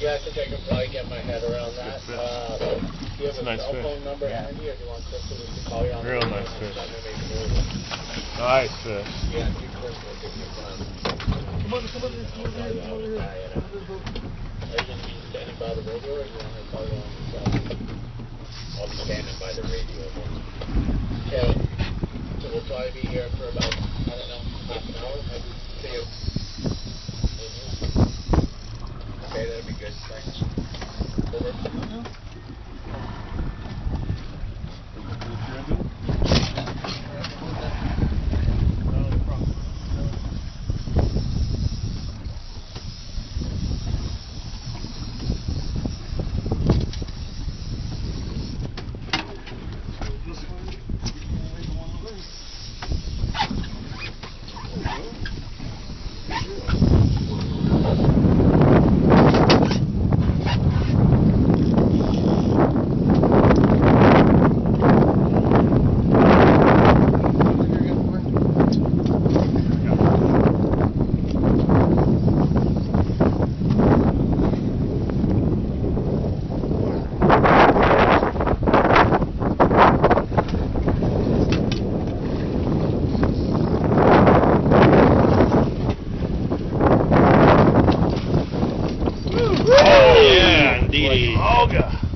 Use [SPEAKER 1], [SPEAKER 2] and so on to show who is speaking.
[SPEAKER 1] Yeah, I think I can probably get my head around that. Do you have a
[SPEAKER 2] nice
[SPEAKER 1] cell phone
[SPEAKER 2] fish.
[SPEAKER 1] number handy, or do you want Crystal to call you on
[SPEAKER 2] Real
[SPEAKER 1] the
[SPEAKER 2] nice fish.
[SPEAKER 1] Nice
[SPEAKER 2] fish.
[SPEAKER 1] Yeah, do Crystal give me a time.
[SPEAKER 3] Come on here.
[SPEAKER 1] Are you going to be standing by the radio, or do you want to call you on the cell? I'll be standing by the radio. Okay. So we'll probably be here for about, I don't know, half an hour. See you. Okay, that'd be good. Thanks. Over.
[SPEAKER 2] Oh, yeah, indeed.
[SPEAKER 3] Olga.